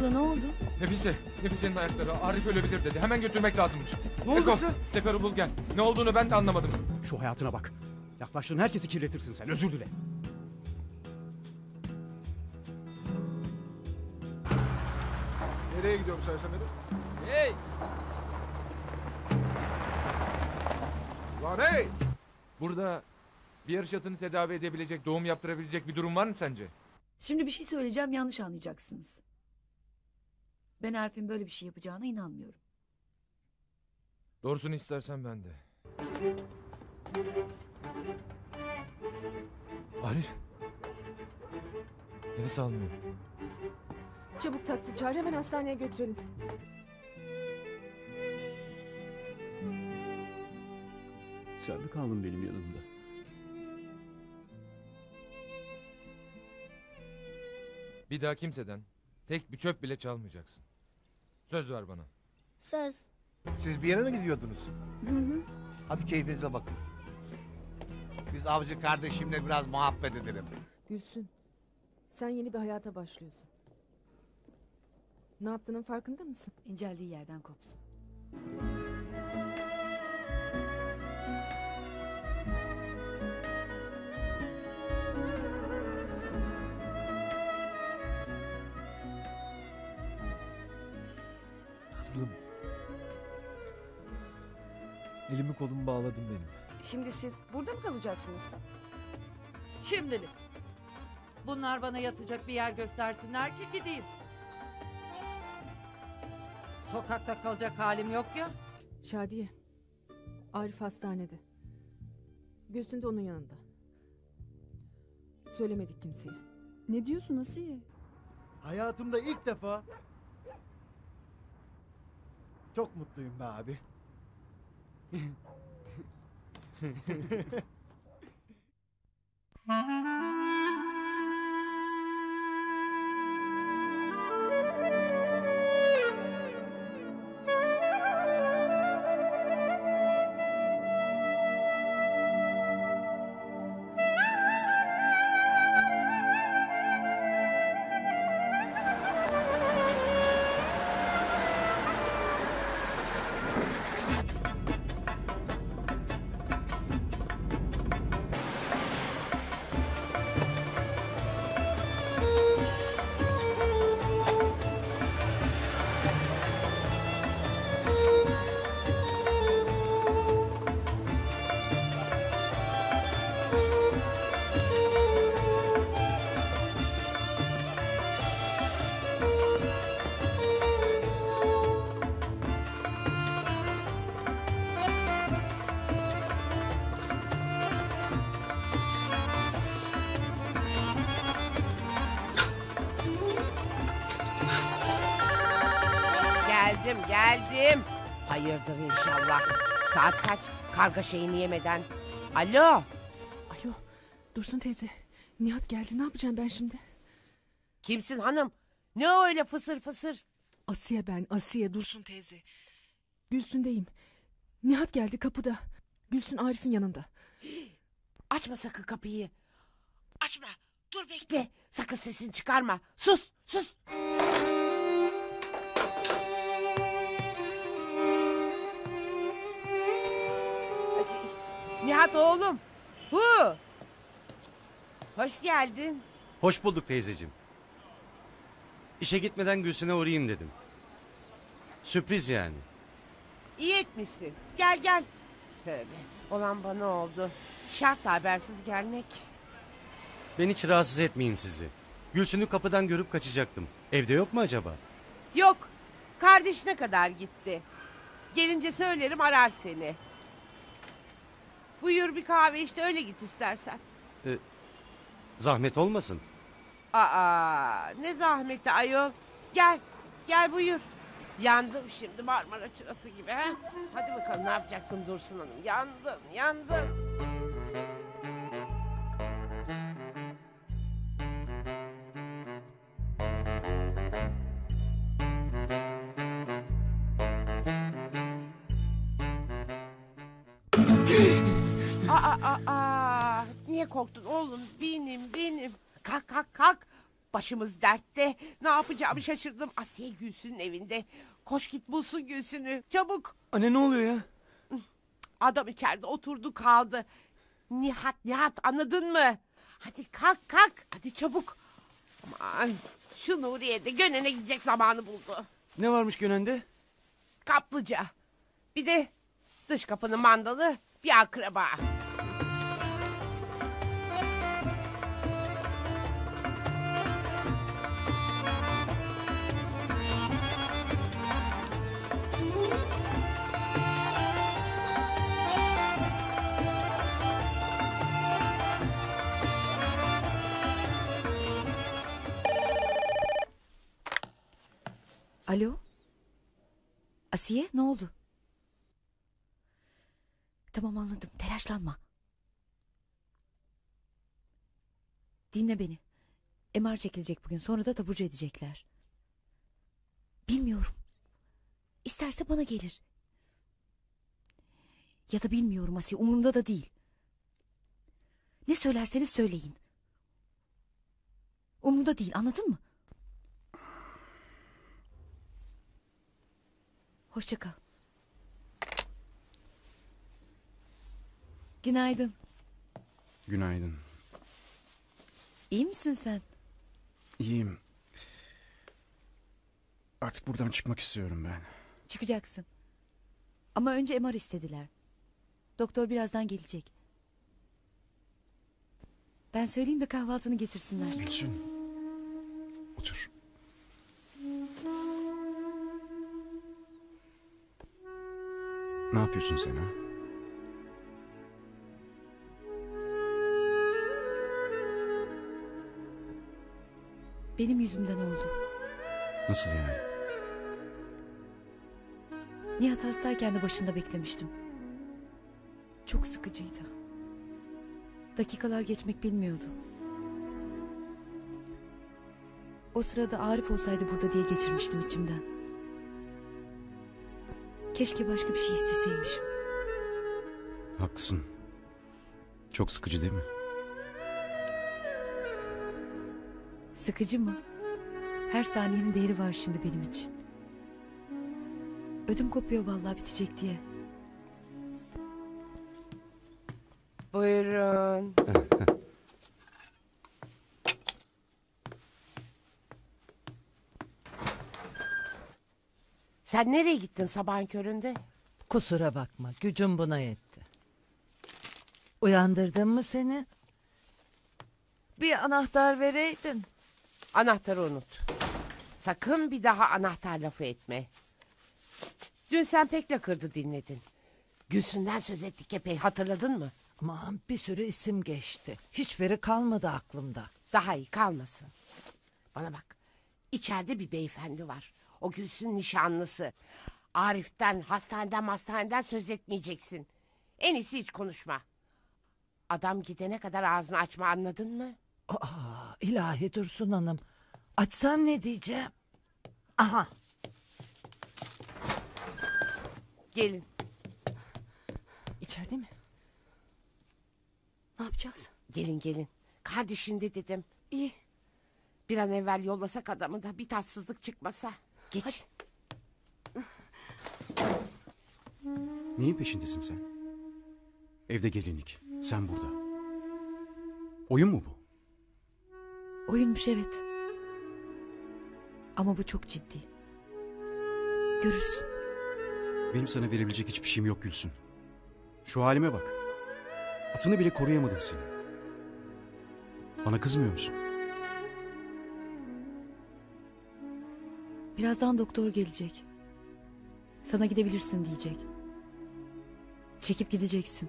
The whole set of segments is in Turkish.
abla ne oldu? Nefise'nin ayakları. Arif ölebilir dedi. Hemen götürmek lazımmış. Ne oldu Eko, sen? Sefer'i bul gel. Ne olduğunu ben de anlamadım. Şu hayatına bak. Yaklaştığın herkesi kirletirsin sen. Özür dile. Nereye gidiyorum sersemleri? Hey! Lan hey! Burada bir yarış atını tedavi edebilecek, doğum yaptırabilecek bir durum var mı sence? Şimdi bir şey söyleyeceğim, yanlış anlayacaksınız. Ben Arif'in böyle bir şey yapacağına inanmıyorum. Doğrusunu istersen ben de. Arif. Nefes almıyor. Çabuk taksi çağır, hemen hastaneye götürelim. Sen mi kaldın benim yanımda? Bir daha kimseden tek bir çöp bile çalmayacaksın. Söz ver bana. Söz. Siz bir yere mi gidiyordunuz? Hadi keyfinize bakın. Biz avcı kardeşimle biraz muhabbet edelim. Gülsün, sen yeni bir hayata başlıyorsun. Ne yaptığının farkında mısın? İnceldiği yerden kopsun. Nazlım. Elimi kolumu bağladın benim. Şimdi siz burada mı kalacaksınız? Şimdilik. Bunlar bana yatacak bir yer göstersinler ki gideyim. Sokakta kalacak halim yok ya. Şadiye, Arif hastanede. Gülsün de onun yanında. Söylemedik kimseye. Ne diyorsun Asiye? Hayatımda ilk defa çok mutluyum be abi. Geldim. Hayırdır inşallah. Saat kaç? Karga şeyini yemeden. Alo. Alo, Dursun teyze. Nihat geldi, ne yapacağım ben şimdi? Kimsin hanım? Ne öyle fısır fısır? Asiye ben, Asiye, Dursun teyze. Gülsün'deyim. Nihat geldi kapıda. Gülsün Arif'in yanında. Açma sakın kapıyı. Açma. Dur bekle. Sakın sesini çıkarma. Sus. Nihat oğlum. Hoş geldin. Hoş bulduk teyzeciğim. İşe gitmeden Gülsün'e uğrayayım dedim. Sürpriz yani. İyi etmişsin. Gel. Tövbe. Olan bana oldu. Şart habersiz gelmek. Ben hiç rahatsız etmeyeyim sizi. Gülsün'ü kapıdan görüp kaçacaktım. Evde yok mu acaba? Yok. Kardeşine kadar gitti. Gelince söylerim, arar seni. Buyur bir kahve işte, öyle git istersen. Zahmet olmasın. Aa, ne zahmeti ayol. Gel buyur. Yandım şimdi Marmara çırası gibi. He? Hadi bakalım, ne yapacaksın Dursun Hanım? Yandın. Aa, niye korktun oğlum? Benim. Kalk. Başımız dertte. Ne yapacağımı şaşırdım. Asiye Gülsün'ün evinde. Koş git bulsun Gülsün'ü. Çabuk. Anne ne oluyor ya? Adam içeride oturdu kaldı. Nihat anladın mı? Hadi kalk. Hadi çabuk. Aman şu Nuriye de Gönen'e gidecek zamanı buldu. Ne varmış Gönen'de? Kaplıca. Bir de dış kapının mandalı bir akraba. Alo? Asiye ne oldu? Tamam anladım, telaşlanma. Dinle beni. MR çekilecek bugün, sonra da taburcu edecekler. Bilmiyorum. İsterse bana gelir. Ya da bilmiyorum Asiye, umurumda da değil. Ne söylerseniz söyleyin. Umurumda değil, anladın mı? Hoşça kal. Günaydın. Günaydın. İyi misin sen? İyiyim. Artık buradan çıkmak istiyorum ben. Çıkacaksın. Ama önce MR istediler. Doktor birazdan gelecek. Ben söyleyeyim de kahvaltını getirsinler. Gülsün. Otur. Ne yapıyorsun sen ha? Benim yüzümden oldu. Nasıl yani? Nihat hastayken de başında beklemiştim. Çok sıkıcıydı. Dakikalar geçmek bilmiyordu. O sırada Arif olsaydı burada diye geçirmiştim içimden. Keşke başka bir şey isteseymişim. Haklısın. Çok sıkıcı değil mi? Sıkıcı mı? Her saniyenin değeri var şimdi benim için. Ödüm kopuyor vallahi bitecek diye. Buyurun. Sen nereye gittin sabahın köründe? Kusura bakma, gücüm buna yetti. Uyandırdım mı seni? Bir anahtar vereydin. Anahtarı unut. Sakın bir daha anahtar lafı etme. Dün sen pek lakırdı dinledin. Gülsün'den söz ettik epey, hatırladın mı? Aman bir sürü isim geçti. Hiçbiri kalmadı aklımda. Daha iyi kalmasın. Bana bak. İçeride bir beyefendi var. O Gülsün nişanlısı. Arif'ten, hastaneden söz etmeyeceksin. En iyisi hiç konuşma. Adam gidene kadar ağzını açma, anladın mı? Aa, ilahi Dursun Hanım. Açsam ne diyeceğim? Aha. Gelin. İçeride mi? Ne yapacağız? Gelin. Kardeşin de dedim. İyi. Bir an evvel yollasak adamı da bir tatsızlık çıkmasa. Geç. Hadi. Neyin peşindesin sen? Evde gelinlik. Sen burada. Oyun mu bu? Oyunmuş evet. Ama bu çok ciddi. Görürsün. Benim sana verebilecek hiçbir şeyim yok Gülsün. Şu halime bak. Atını bile koruyamadım seni. Bana kızmıyor musun? Birazdan doktor gelecek. Sana gidebilirsin diyecek. Çekip gideceksin.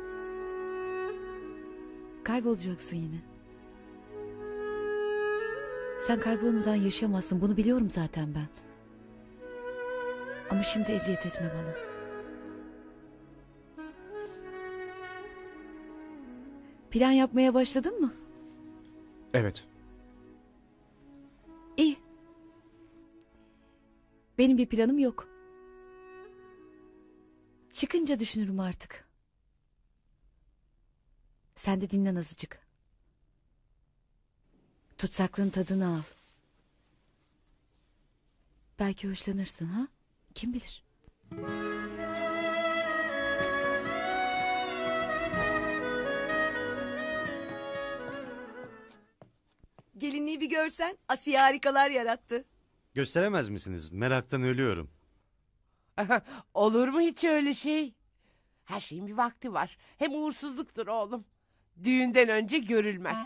Kaybolacaksın yine. Sen kaybolmadan yaşayamazsın. Bunu biliyorum zaten ben. Ama şimdi eziyet etme bana. Plan yapmaya başladın mı? Evet. İyi. Benim bir planım yok. Çıkınca düşünürüm artık. Sen de dinlen azıcık. Tutsaklığın tadını al. Belki hoşlanırsın ha? Kim bilir? Gelinliği bir görsen Asiye harikalar yarattı. Gösteremez misiniz? Meraktan ölüyorum. Olur mu hiç öyle şey? Her şeyin bir vakti var. Hem uğursuzluktur oğlum. Düğünden önce görülmez.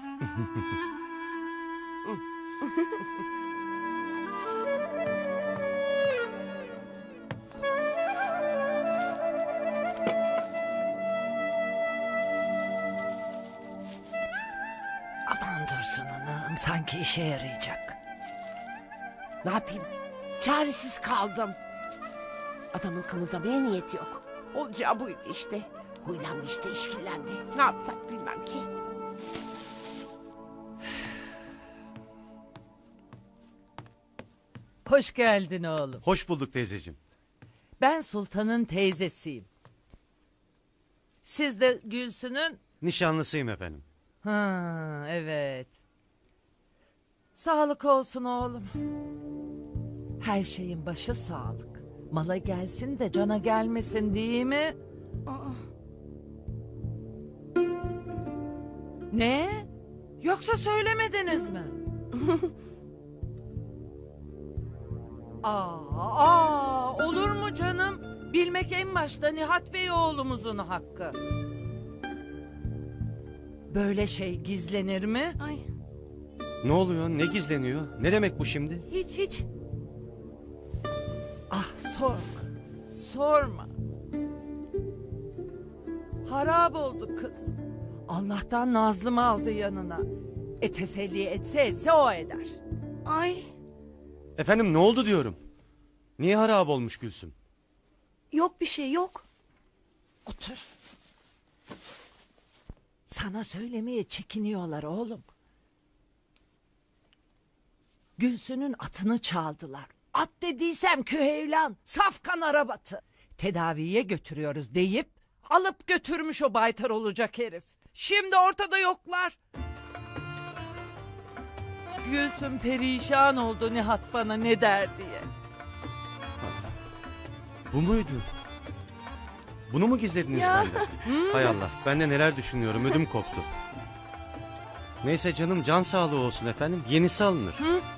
Aman Dursun Hanım, sanki işe yarayacak. Ne yapayım? Çaresiz kaldım. Adamın kımıldamaya niyeti yok. Olacağı buydu işte. Huylandı işte, işkillendi. Ne yapsak bilmem ki. Hoş geldin oğlum. Hoş bulduk teyzeciğim. Ben Sultan'ın teyzesiyim. Siz de Gülsün'ün... Nişanlısıyım efendim. Ha, evet. Sağlık olsun oğlum. Her şeyin başı sağlık. Mala gelsin de cana gelmesin, değil mi? Ne? Yoksa söylemediniz mi? Olur mu canım? Bilmek en başta Nihat Bey oğlumuzun hakkı. Böyle şey gizlenir mi? Ay Ne oluyor? Ne gizleniyor? Ne demek bu şimdi? hiç. Ah sorma. Sorma. Harap oldu kız. Allah'tan Nazlım aldı yanına. Teselli etse o eder. Ay Efendim ne oldu diyorum. Niye harap olmuş Gülsüm? yok bir şey yok. Otur. Sana söylemeye çekiniyorlar oğlum. Gülsün'ün atını çaldılar. At dediysem küheylan, safkan arabatı. Tedaviye götürüyoruz deyip alıp götürmüş o baytar olacak herif. Şimdi ortada yoklar. Gülsün perişan oldu Nihat bana ne der diye. Bu muydu? Bunu mu gizlediniz Ya. benden? Hay Allah, ben de neler düşünüyorum, ödüm koptu. Neyse canım, can sağlığı olsun efendim, yenisi alınır.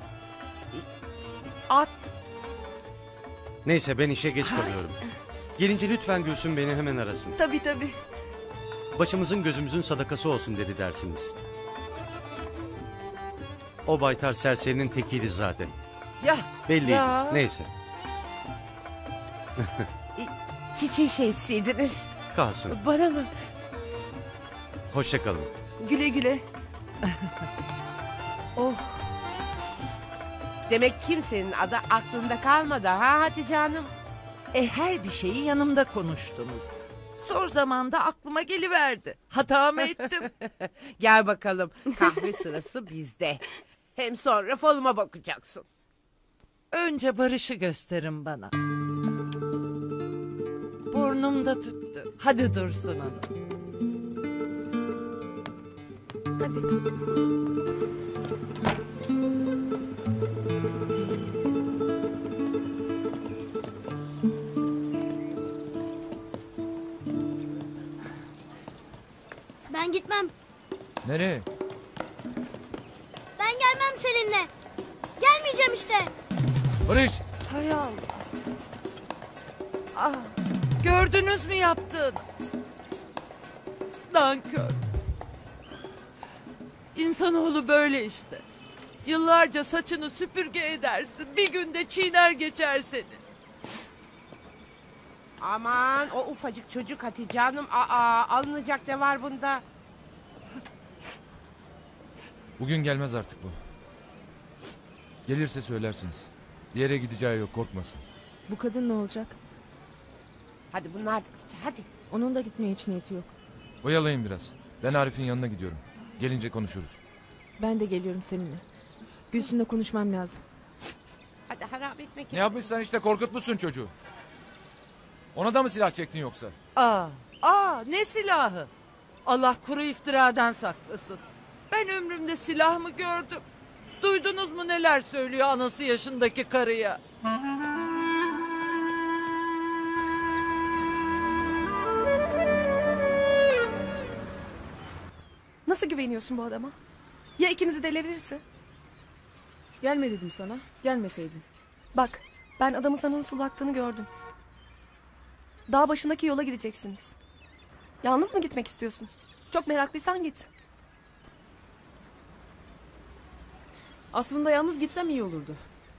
At. Neyse ben işe geç kalıyorum. Gelince lütfen Gülsüm beni hemen arasın. Tabii. Başımızın gözümüzün sadakası olsun dedi dersiniz. O baytar serserinin tekiydi zaten. Ya Belliydi. Ya. Neyse Çiçeği şey etseydiniz. kalsın. Bana mı? Hoşça kalın. Güle güle. Demek kimsenin adı aklında kalmadı ha Hatice Hanım? Her bir şeyi yanımda konuştunuz. Zor zamanda aklıma geliverdi. Hata mı ettim? Gel bakalım, kahve sırası bizde. Hem sonra falıma bakacaksın. Önce Barış'ı gösterin bana. Burnumda tüttü. Hadi Dursun Hanım. Ben gitmem. Nereye? Ben gelmem seninle. Gelmeyeceğim işte. Barış! Hay Allah. Ah, gördünüz mü yaptığını? Nankör. İnsanoğlu böyle işte. Yıllarca saçını süpürge edersin. Bir günde çiğner geçer seni. Aman o ufacık çocuk Hatice Hanım. Alınacak ne var bunda? Bugün gelmez artık bu. Gelirse söylersiniz. Bir yere gideceği yok, korkmasın. Bu kadın ne olacak? Hadi bunlar da gidecek, hadi. Onun da gitmeye hiç niyeti yok. Oyalayın biraz. Ben Arif'in yanına gidiyorum. Gelince konuşuruz. Ben de geliyorum seninle. Gülsün'le konuşmam lazım. Hadi harap etmek. Ne yapmışsan işte, korkutmuşsun çocuğu. Ona da mı silah çektin yoksa? Ne silahı? Allah kuru iftiradan saklasın. Ben ömrümde silah mı gördüm? Duydunuz mu neler söylüyor anası yaşındaki karıya? Nasıl güveniyorsun bu adama? Ya ikimizi delirirse? Gelme dedim sana. Gelmeseydin. Bak, ben adamın sana nasıl baktığını gördüm. Dağ başındaki yola gideceksiniz. Yalnız mı gitmek istiyorsun? Çok meraklıysan git. Aslında yalnız gitsem iyi olurdu.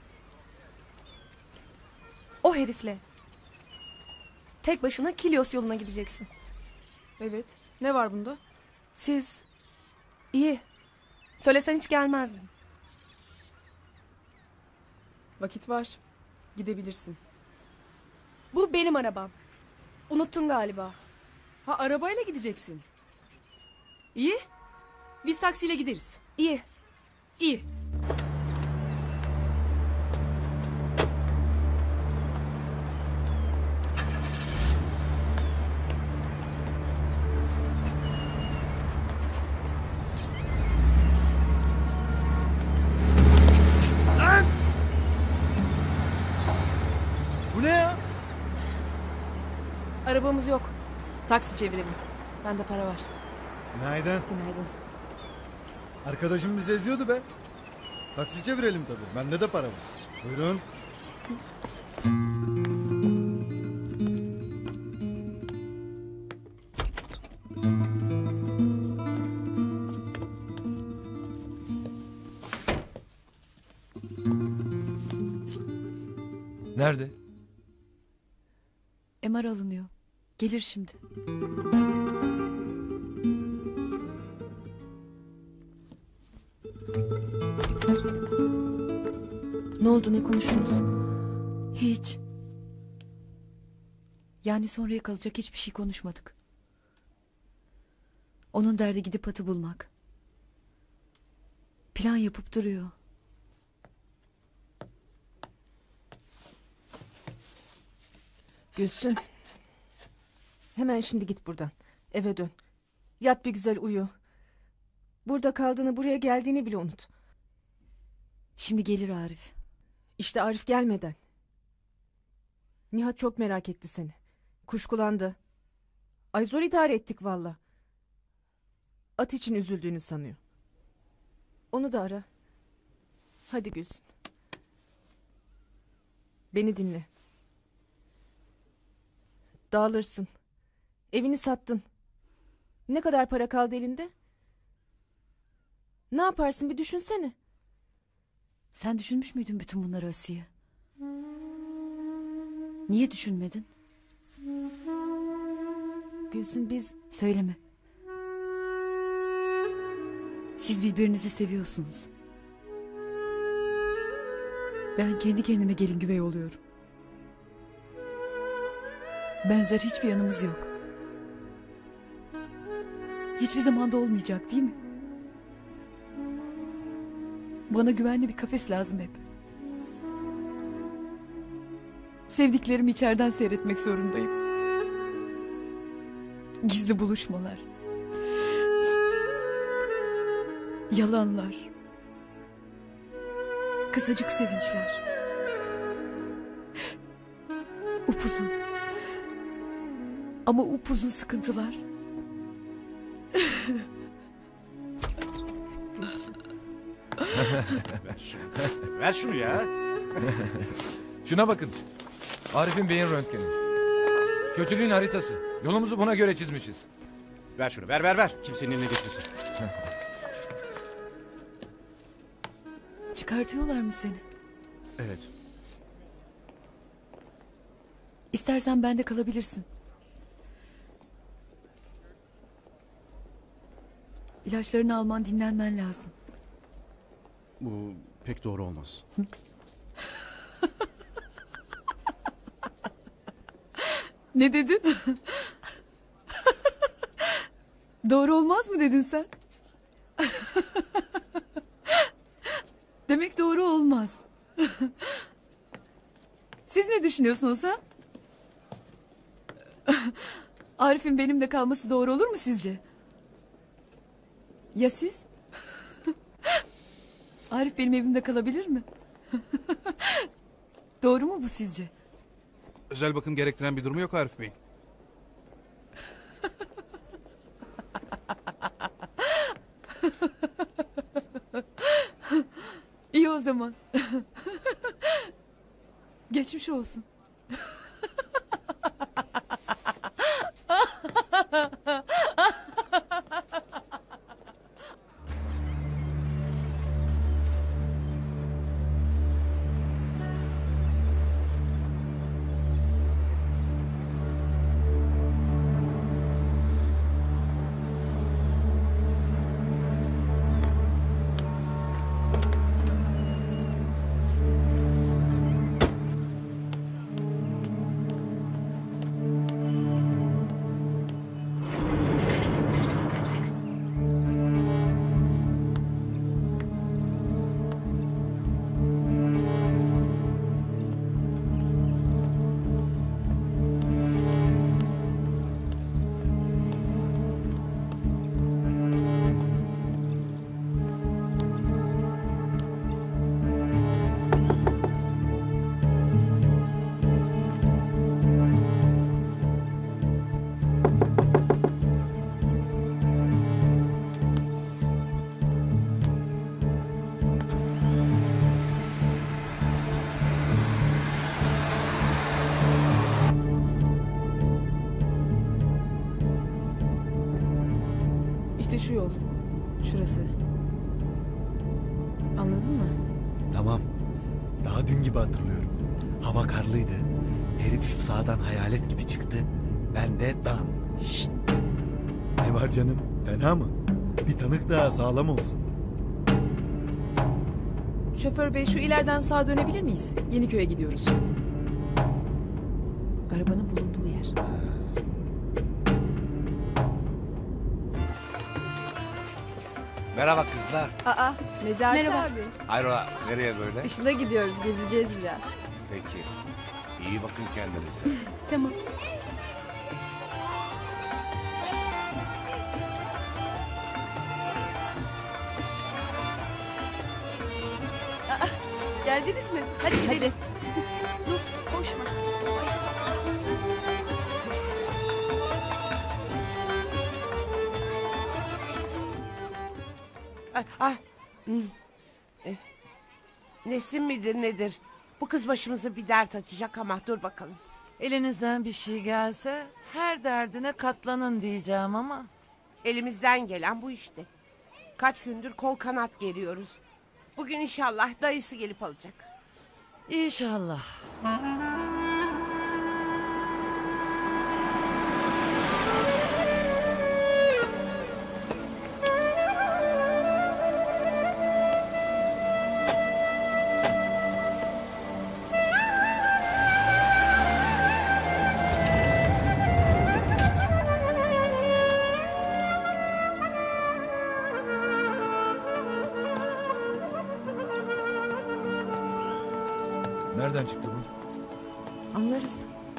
O herifle. Tek başına Kilios yoluna gideceksin. Evet. Ne var bunda? Siz... İyi. Söylesen hiç gelmezdin. Vakit var. Gidebilirsin. Bu benim arabam. Unuttun galiba. Ha, arabayla gideceksin. İyi. Biz taksiyle gideriz. İyi. İyi. Bu ne ya? Arabamız yok. Taksi çevirelim. Bende para var. Günaydın. Günaydın. Arkadaşım bizi eziyordu be. Taksi çevirelim tabii. Bende de para var. Buyurun. Nerede? MR alınıyor. Gelir şimdi. Ne oldu, ne konuştunuz? Hiç. Yani sonraya kalacak hiçbir şey konuşmadık. Onun derdi gidip atı bulmak. Plan yapıp duruyor. Gülsün. Hemen şimdi git buradan. Eve dön. Yat bir güzel uyu. Burada kaldığını, buraya geldiğini bile unut. Şimdi gelir Arif. İşte Arif gelmeden. Nihat çok merak etti seni. Kuşkulandı. Ay zor idare ettik valla. At için üzüldüğünü sanıyor. Onu da ara. Hadi Gülsün. Beni dinle. Dağılırsın. Evini sattın. Ne kadar para kaldı elinde? Ne yaparsın bir düşünsene. Sen düşünmüş müydün bütün bunları Asiye? Niye düşünmedin? Gülsün biz... Söyleme. Siz birbirinizi seviyorsunuz. Ben kendi kendime gelin güvey oluyorum. Benzer hiçbir yanımız yok. Hiçbir zamanda olmayacak değil mi? Bana güvenli bir kafes lazım hep. Sevdiklerimi içeriden seyretmek zorundayım. Gizli buluşmalar. Yalanlar. Kısacık sevinçler. Upuzun. Ama upuzun sıkıntılar. Ver şunu ya. Şuna bakın. Arif'in beyin röntgeni. Kötülüğün haritası. Yolumuzu buna göre çizmişiz. Ver şunu, ver. Kimsenin eline geçmesin. Çıkartıyorlar mı seni? Evet. İstersen bende kalabilirsin. İlaçlarını alman, dinlenmen lazım. Bu pek doğru olmaz. Ne dedin? Doğru olmaz mı dedin sen? Demek doğru olmaz. Siz ne düşünüyorsunuz ha? Arif'in benimle kalması doğru olur mu sizce? Ya siz? Arif benim evimde kalabilir mi? Doğru mu bu sizce? Özel bakım gerektiren bir durumu yok Arif Bey. İyi o zaman. Geçmiş olsun. İşte şu yol. Şurası. Anladın mı? Tamam. Daha dün gibi hatırlıyorum. Hava karlıydı. Herif şu sağdan hayalet gibi çıktı. Ben de dam. Şşt. Ne var canım? Fena mı? Bir tanık daha sağlam olsun. Şoför bey şu ileriden sağa dönebilir miyiz? Yeniköy'e gidiyoruz. Arabanın bulunduğu yer. Merhaba kızlar. Aa, Necati Merhaba. abi. Hayrola nereye böyle? Işıl'a gidiyoruz, gezeceğiz biraz. Peki. İyi bakın kendinize. Tamam. Geldiniz mi? Hadi gidelim. Dur, koşma. Nesin midir nedir? Bu kız başımıza bir dert açacak ama dur bakalım. Elinizden bir şey gelse her derdine katlanın diyeceğim ama. Elimizden gelen bu işte. Kaç gündür kol kanat geriyoruz. Bugün inşallah dayısı gelip alacak. İnşallah. Nereden çıktı bu? Anlarız.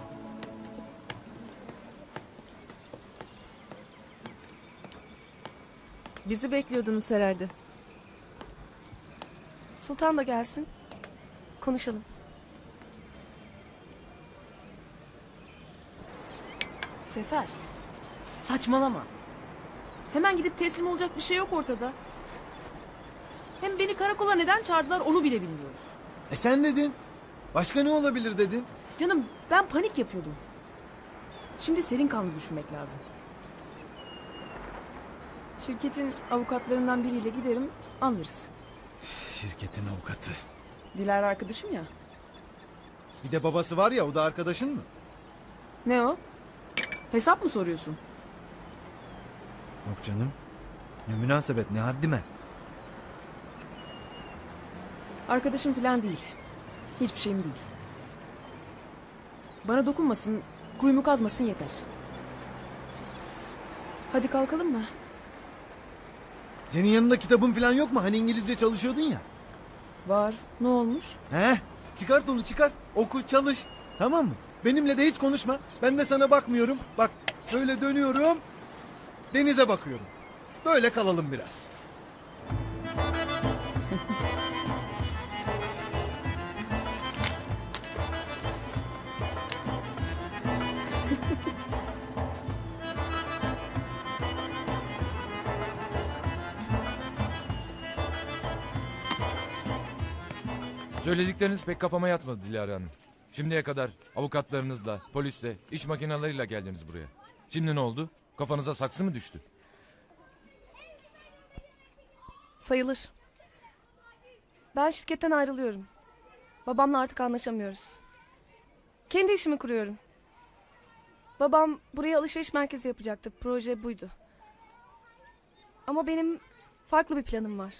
Bizi bekliyordunuz herhalde. Sultan da gelsin. Konuşalım. Sefer. Saçmalama. Hemen gidip teslim olacak bir şey yok ortada. Hem beni karakola neden çağırdılar onu bile bilmiyoruz. Sen dedin. Başka ne olabilir dedin? Canım ben panik yapıyordum. Şimdi serin kanlı düşünmek lazım. Şirketin avukatlarından biriyle giderim anlarız. Şirketin avukatı. Dilara arkadaşım ya. Bir de babası var ya, o da arkadaşın mı? Ne o? Hesap mı soruyorsun? Yok canım. Ne münasebet, ne haddime. Arkadaşım falan değil. Hiçbir şeyim değil. Bana dokunmasın, kuyumu kazmasın yeter. Hadi kalkalım mı? Senin yanında kitabın falan yok mu? Hani İngilizce çalışıyordun ya. Var. Ne olmuş? Çıkart onu, çıkart. Oku, çalış. Tamam mı? Benimle de hiç konuşma. Ben de sana bakmıyorum. Bak, böyle dönüyorum. Denize bakıyorum. Böyle kalalım biraz. Söyledikleriniz pek kafama yatmadı Dilara Hanım. Şimdiye kadar avukatlarınızla, polisle, iş makinalarıyla geldiniz buraya. Şimdi ne oldu? Kafanıza saksı mı düştü? Sayılır. Ben şirketten ayrılıyorum. Babamla artık anlaşamıyoruz. Kendi işimi kuruyorum. Babam buraya alışveriş merkezi yapacaktı. Proje buydu. Ama benim farklı bir planım var.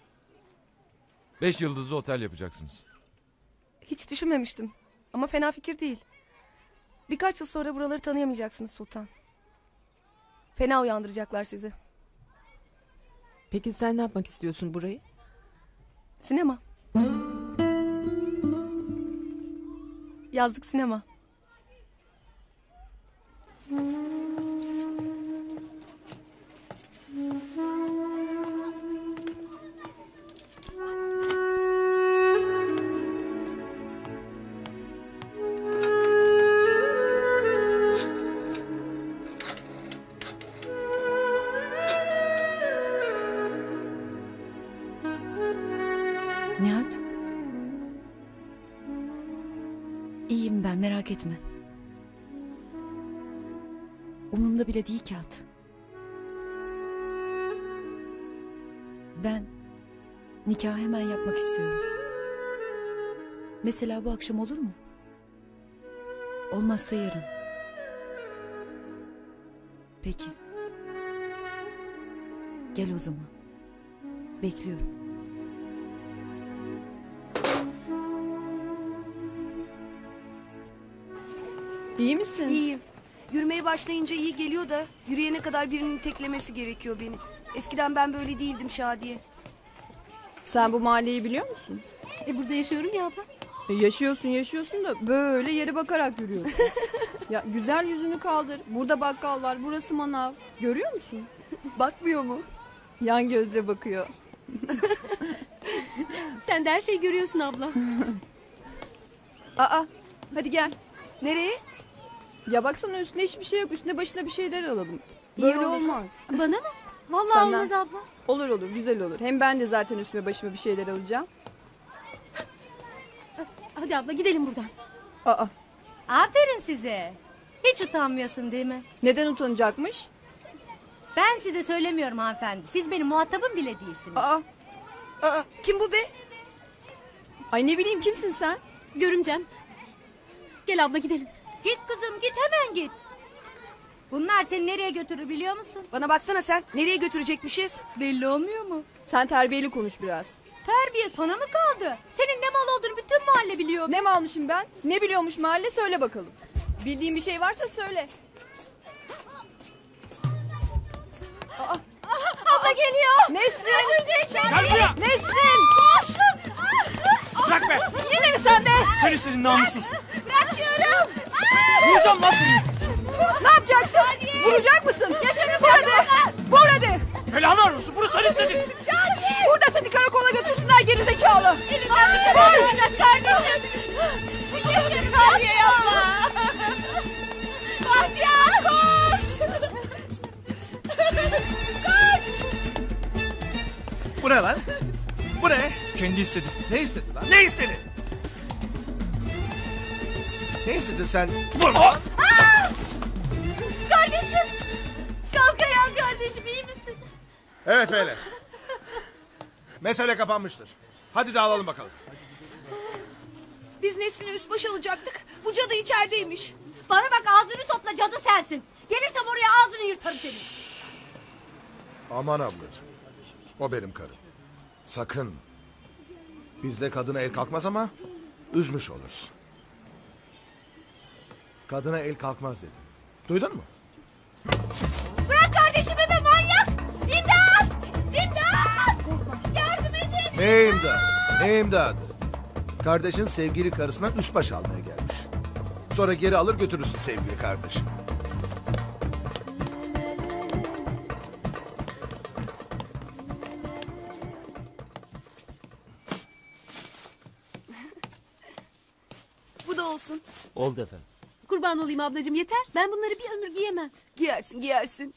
5 yıldızlı otel yapacaksınız. Hiç düşünmemiştim. Ama fena fikir değil. Birkaç yıl sonra buraları tanıyamayacaksınız Sultan. Fena uyandıracaklar sizi. Peki sen ne yapmak istiyorsun burayı? Sinema. Yazlık sinema. Nihat. İyiyim ben, merak etme. Umurumda bile değil kağıt. Ben nikahı hemen yapmak istiyorum. Mesela bu akşam olur mu? Olmazsa yarın. Peki. Gel o zaman. Bekliyorum. İyi misin? İyiyim. Yürümeye başlayınca iyi geliyor da yürüyene kadar birinin teklemesi gerekiyor beni. Eskiden ben böyle değildim Şadiye. Sen bu mahalleyi biliyor musun? Burada yaşıyorum ya abla. Yaşıyorsun da böyle yere bakarak yürüyorsun. Ya güzel yüzünü kaldır. Burada bakkal var, burası manav. Görüyor musun? Bakmıyor mu? Yan gözle bakıyor. Sen de her şeyi görüyorsun abla. Aa, hadi gel. Nereye? Ya baksana üstünde hiçbir şey yok. Üstüne başına bir şeyler alalım. Böyle olur. olmaz. Bana mı? Vallahi Senden. olmaz abla. Olur güzel olur. Hem ben de zaten üstüme başıma bir şeyler alacağım. Hadi abla gidelim buradan. Aa, Aferin size. Hiç utanmıyorsun değil mi? neden utanacakmış? Ben size söylemiyorum hanımefendi. Siz benim muhatabım bile değilsiniz. Aa, Kim bu be? ay ne bileyim kimsin sen? Görümcem. Gel abla gidelim. Git kızım git hemen git. Bunlar seni nereye götürür biliyor musun? Bana baksana sen. Nereye götürecekmişiz? Belli olmuyor mu? Sen terbiyeli konuş biraz. Terbiye sana mı kaldı? Senin ne mal olduğunu bütün mahalle biliyor. Ne mi almışım ben? Ne biliyormuş mahalle söyle bakalım. Bildiğin bir şey varsa söyle. Abla geliyor. Nesrin! Gel buraya! Nesrin! Koş! Bırak be! Yine mi sen be? Seni senin namussuz! Bırak diyorum. Vuracağım lan seni! Ne yapacaksın? Vuracak mısın? Yaşını Vur hadi! Vur hadi! Belanı arıyorsun, bunu sen istedin! Burada seni karakola götürsünler gerizekalı! Elinden bir karar alacak kardeşim. Yaşın Şadiye yapma. Asya koş. Koş. Bu ne lan? Bu ne? Kendi istedi. Ne istedin lan? Ne istedi? Ne istedin sen? Vurma! Kardeşim. Kalk ayağa kardeşim iyi misin? Evet beyler. Mesele kapanmıştır. Hadi dağılalım bakalım. Biz Nesrin'e üst baş alacaktık. Bu cadı içerideymiş. Bana bak ağzını topla cadı sensin. Gelirsem oraya ağzını yırtarım senin. Aman ablacığım. O benim karım. Sakın. Bizde kadına el kalkmaz ama üzmüş olursun. Kadına el kalkmaz dedim. Duydun mu? Bırak kardeşimi be manyak. İmdat. İmdat. Yardım edin. Ne imdadı? Ne imdadı? Kardeşin sevgili karısına üst baş almaya gelmiş. Sonra geri alır götürürsün sevgili kardeşim. Bu da olsun. Oldu efendim. Kurban olayım ablacığım yeter. Ben bunları bir ömür giyemem. Giyersin giyersin.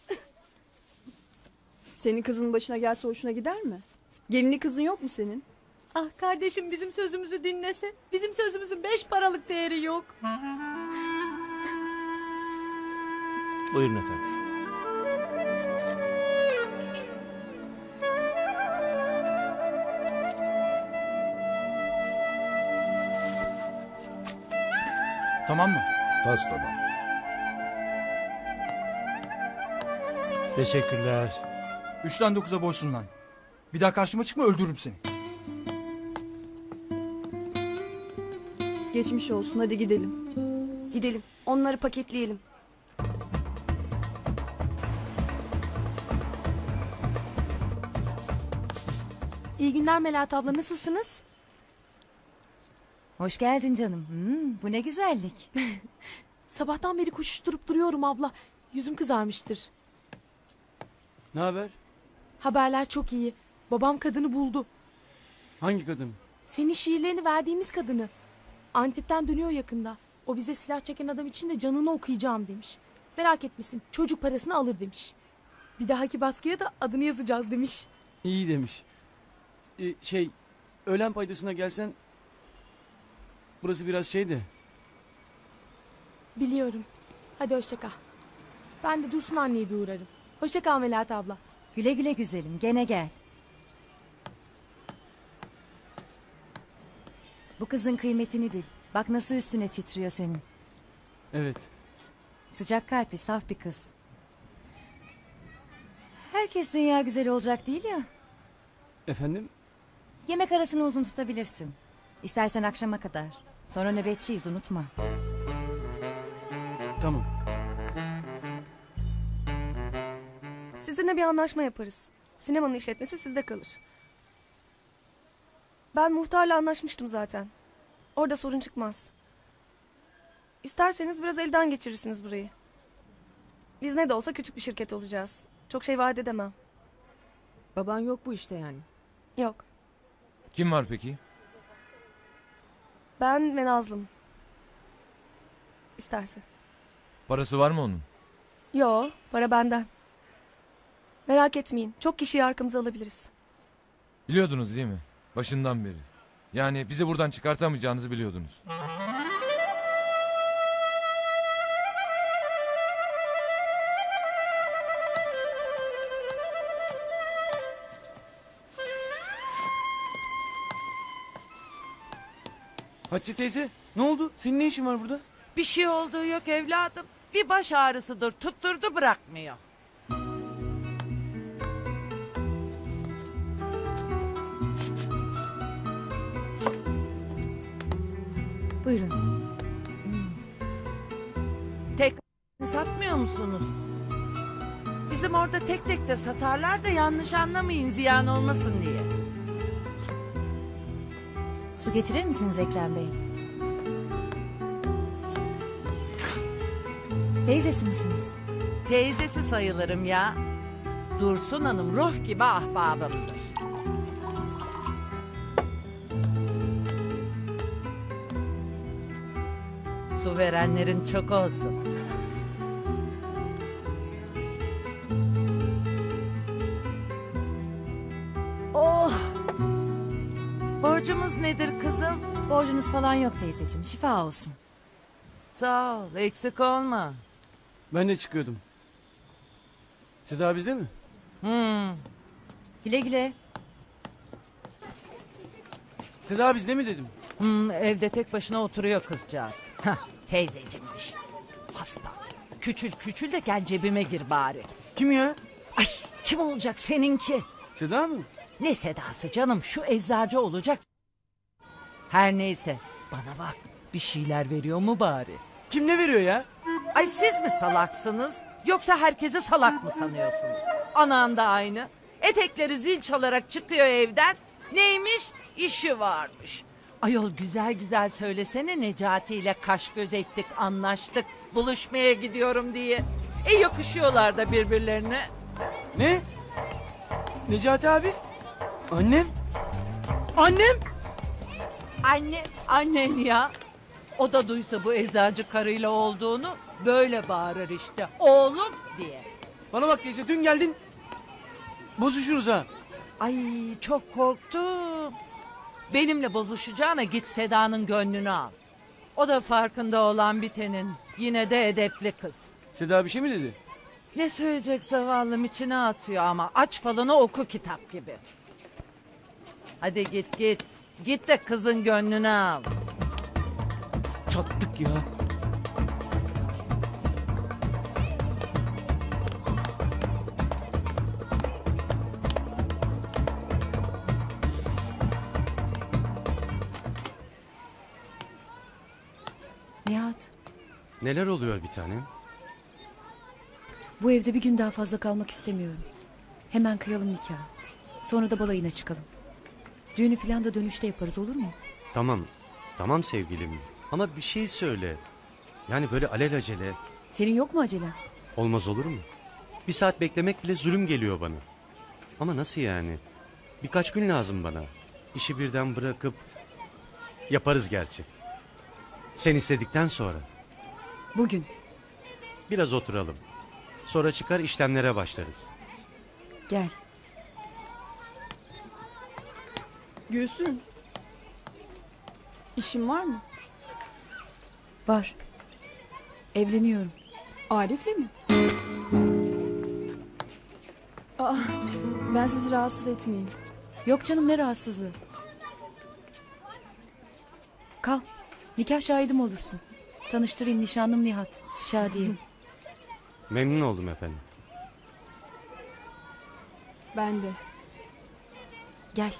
Senin kızının başına gelse hoşuna gider mi? Gelini kızın yok mu senin? Ah kardeşim bizim sözümüzü dinlese. Bizim sözümüzün 5 paralık değeri yok. Buyurun efendim. Tamam mı? Tas tamam. Teşekkürler. 3'ten 9'a boşsun lan. Bir daha karşıma çıkma öldürürüm seni. Geçmiş olsun, hadi gidelim. Gidelim. Onları paketleyelim. İyi günler Melahat abla, nasılsınız? Hoş geldin canım. Bu ne güzellik. Sabahtan beri koşuşturup duruyorum abla. Yüzüm kızarmıştır. Ne haber? Haberler çok iyi. Babam kadını buldu. Hangi kadın? Senin şiirlerini verdiğimiz kadını. Antep'ten dönüyor yakında. O bize silah çeken adam için de canını okuyacağım demiş. Merak etmesin, çocuk parasını alır demiş. Bir dahaki baskıya da adını yazacağız demiş. İyi demiş. Öğlen paydasına gelsen... Burası biraz şeydi. Biliyorum. Hadi hoşça kal. Ben de Dursun anneye bir uğrarım. Hoşça kal Melahat abla. Güle güle güzelim, gene gel. Bu kızın kıymetini bil. Bak nasıl üstüne titriyor senin. Evet. Sıcak kalpli, saf bir kız. Herkes dünya güzeli olacak değil ya. Efendim? Yemek arasını uzun tutabilirsin. İstersen akşama kadar. Sonra nöbetçiyiz, unutma. Tamam. Sizinle bir anlaşma yaparız. Sinemanın işletmesi sizde kalır. Ben muhtarla anlaşmıştım zaten. Orada sorun çıkmaz. İsterseniz biraz elden geçirirsiniz burayı. Biz ne de olsa küçük bir şirket olacağız. Çok şey vaat edemem. Baban yok bu işte yani. Yok. Kim var peki? Ben ve Nazlım. İsterse. Parası var mı onun? Yo, para benden. Merak etmeyin. Çok kişiyi arkamıza alabiliriz. Biliyordunuz değil mi? Başından beri. Yani bizi buradan çıkartamayacağınızı biliyordunuz. Hatice teyze, ne oldu? Senin ne işin var burada? Bir şey olduğu yok evladım. Bir baş ağrısıdır, tutturdu bırakmıyor. Buyurun. Tek satmıyor musunuz? Bizim orada tek tek de satarlar da yanlış anlamayın, ziyan olmasın diye. Su getirir misiniz Ekrem Bey? Teyzesi misiniz? Teyzesi sayılırım ya. Dursun Hanım ruh gibi ahbabımdır. Su verenlerin çok olsun. Oh! Borcumuz nedir kızım? Borcunuz falan yok teyzeciğim. Şifa olsun. Sağ ol, eksik olma. Ben de çıkıyordum. Seda bizde mi? Güle güle. Seda bizde mi dedim. Evde tek başına oturuyor kızcağız. Hah, teyzecimmiş. Hasba. Küçül küçül de gel cebime gir bari. Kim ya? Ay kim olacak seninki? Seda mı? Ne Sedası canım, şu eczacı olacak. Her neyse bana bak, bir şeyler veriyor mu bari? Kim ne veriyor ya? Ay siz mi salaksınız yoksa herkesi salak mı sanıyorsunuz? Anan da aynı. Etekleri zil çalarak çıkıyor evden. Neymiş? İşi varmış. Ayol güzel güzel söylesene, Necati ile kaş göz ettik, anlaştık, buluşmaya gidiyorum diye. Yakışıyorlar da birbirlerine. Ne? Necati abi? Annem? Annem? Annen ya. O da duysa bu eczacı karıyla olduğunu böyle bağırır işte. Oğlum diye. Bana bak teyze, dün geldin. Bozuşuruz ha. Ay çok korktum. Benimle bozuşacağına git Seda'nın gönlünü al. O da farkında olan bitenin. Yine de edepli kız. Seda bir şey mi dedi? Ne söyleyecek zavallım, içine atıyor ama aç falını oku kitap gibi. Hadi git git. Git de kızın gönlünü al. Çattık ya. Nihat, Neler oluyor bir tanem? bu evde bir gün daha fazla kalmak istemiyorum. Hemen kıyalım nikahı. Sonra da balayına çıkalım. Düğünü falan da dönüşte yaparız, olur mu? Tamam. Tamam sevgilim. Ama bir şey söyle. Yani böyle alelacele Senin yok mu acelen? olmaz olur mu? Bir saat beklemek bile zulüm geliyor bana. Ama nasıl yani? Birkaç gün lazım bana. İşi birden bırakıp yaparız gerçi. Sen istedikten sonra. Bugün. Biraz oturalım. Sonra çıkar işlemlere başlarız. Gel. Gülsün. İşin var mı? Var. Evleniyorum. Arif'le mi? Aa, ben sizi rahatsız etmeyeyim. Yok canım, ne rahatsızlığı. Kal. Nikah şahidim olursun. Tanıştırayım, nişanlım Nihat. Şadiye. Memnun oldum efendim. Ben de. Gel.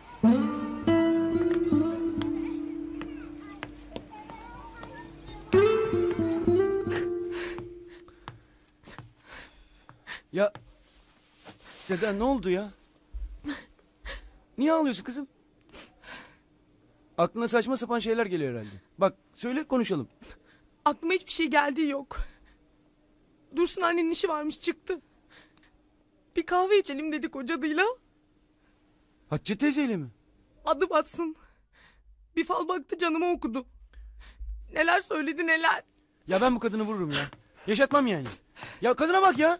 Ya Seda, ne oldu ya? Niye ağlıyorsun kızım? Aklına saçma sapan şeyler geliyor herhalde. Bak söyle, konuşalım. Aklıma hiçbir şey geldiği yok. Dursun annenin işi varmış, çıktı. Bir kahve içelim dedik hocadıyla. Hatice teyzeyle mi? Adım atsın. Bir fal baktı, canıma okudu. Neler söyledi neler. Ya ben bu kadını vururum ya. Yaşatmam yani. Ya kadına bak ya.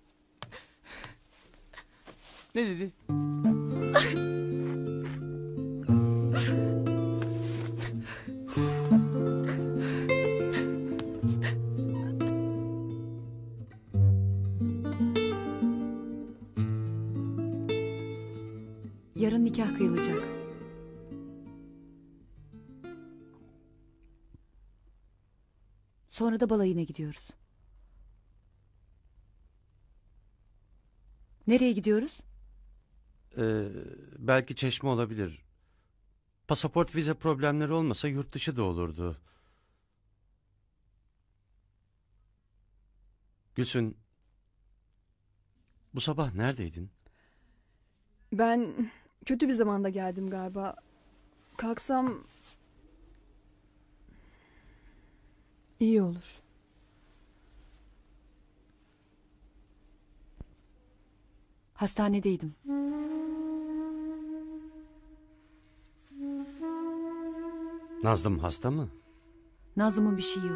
Ne dedi? Yarın nikah kıyılacak. Sonra da balayına gidiyoruz. Nereye gidiyoruz? Belki Çeşme olabilir. Pasaport vize problemleri olmasa yurt dışı da olurdu. Gülsün, bu sabah neredeydin? Ben kötü bir zamanda geldim galiba. Kalksam iyi olur. Hastanedeydim. Nazlım hasta mı? Nazlı'mın bir şeyi yok.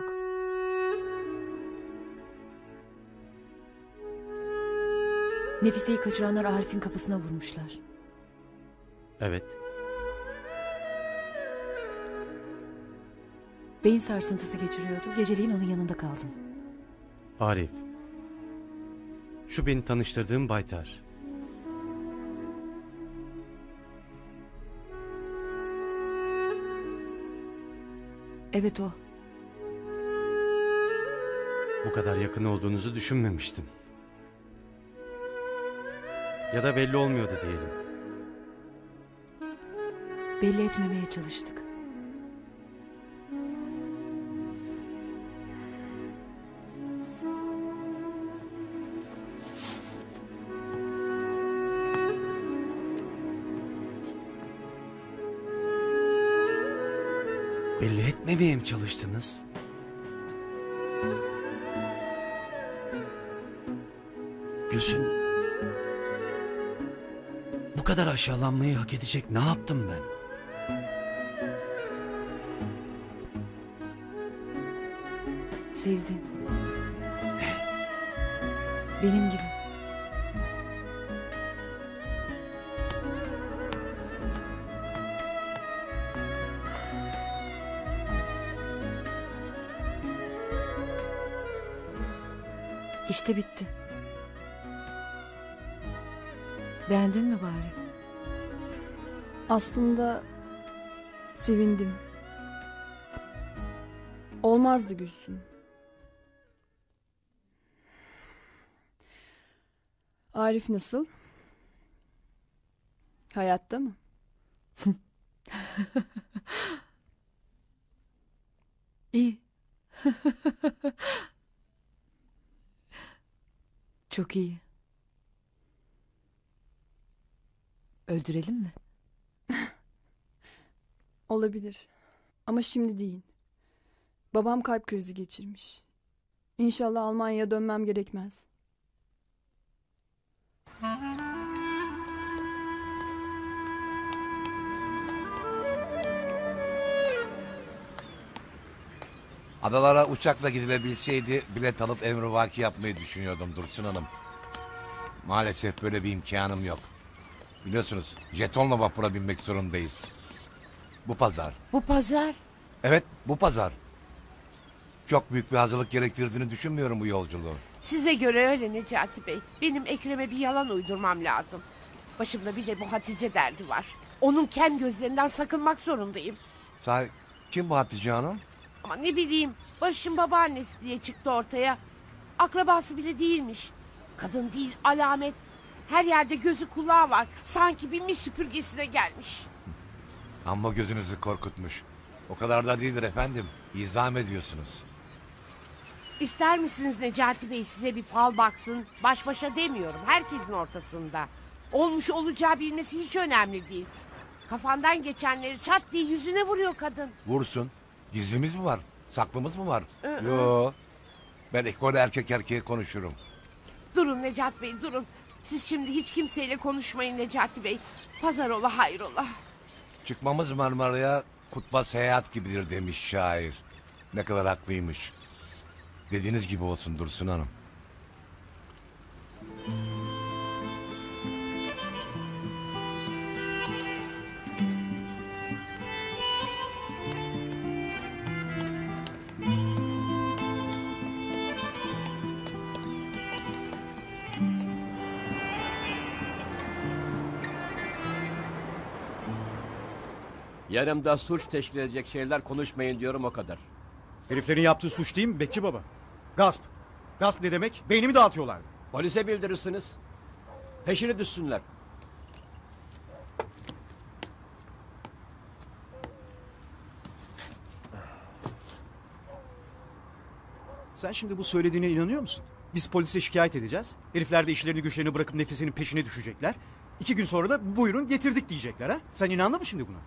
Nefise'yi kaçıranlar Arif'in kafasına vurmuşlar. Evet. Beyin sarsıntısı geçiriyordu. Geceliğin onun yanında kaldım. Arif. Şu beni tanıştırdığım Baytar. Evet, o. Bu kadar yakın olduğunuzu düşünmemiştim. Ya da belli olmuyordu diyelim. Belli etmemeye çalıştık. Belli etmemeye mi çalıştınız? Gülsün, bu kadar aşağılanmayı hak edecek ne yaptım ben? Sevdin. Benim gibi. İşte bitti. Beğendin mi bari? Aslında sevindim. Olmazdı Gülsün. Arif nasıl? Hayatta mı? İyi. Çok iyi. Öldürelim mi? Olabilir. Ama şimdi değil. Babam kalp krizi geçirmiş. İnşallah Almanya'ya dönmem gerekmez. Adalara uçakla gidilebilseydi bilet alıp emrivaki yapmayı düşünüyordum Dursun Hanım. Maalesef böyle bir imkanım yok. Biliyorsunuz jetonla vapura binmek zorundayız. Bu pazar. Bu pazar? Evet, bu pazar. Çok büyük bir hazırlık gerektirdiğini düşünmüyorum bu yolculuğu. Size göre öyle Necati Bey. Benim Ekrem'e bir yalan uydurmam lazım. Başımda bir de bu Hatice derdi var. Onun kem gözlerinden sakınmak zorundayım. Sahi kim bu Hatice Hanım? Ama ne bileyim, Barış'ın babaannesi diye çıktı ortaya. Akrabası bile değilmiş. Kadın değil, alamet. Her yerde gözü kulağı var. Sanki bir mis süpürgesine gelmiş. Amma gözünüzü korkutmuş. O kadar da değildir efendim. İzah ediyorsunuz. İster misiniz Necati Bey size bir fal baksın? Baş başa demiyorum, herkesin ortasında. Olmuş olacağı bilmesi hiç önemli değil. Kafandan geçenleri çat diye yüzüne vuruyor kadın. Vursun. Gizlimiz mi var? Saklımız mı var? Yo. Ben ekole erkek erkeğe konuşurum. Durun Necati Bey, durun. Siz şimdi hiç kimseyle konuşmayın Necati Bey. Pazarola hayrola. Çıkmamız Marmara'ya kutba seyahat gibidir demiş şair. Ne kadar haklıymış. Dediğiniz gibi olsun Dursun Hanım. Yanımda suç teşkil edecek şeyler konuşmayın diyorum, o kadar. Heriflerin yaptığı suç değil mi Bekçi Baba? Gasp. Gasp ne demek? Beynimi dağıtıyorlar. Polise bildirirsiniz. Peşini düşsünler. Sen şimdi bu söylediğine inanıyor musun? Biz polise şikayet edeceğiz. Herifler de işlerini güçlerini bırakıp Nefese'nin peşine düşecekler. 2 gün sonra da buyurun getirdik diyecekler ha? Sen inandın mı şimdi buna?